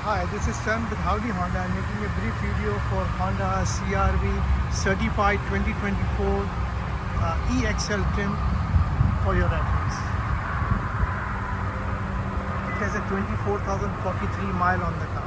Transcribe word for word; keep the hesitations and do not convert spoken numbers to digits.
Hi, this is Sam with Howdy Honda. I'm making a brief video for Honda C R V Certified twenty twenty-four uh, E X L trim for your reference. It has a twenty-four thousand forty-three mile on the car.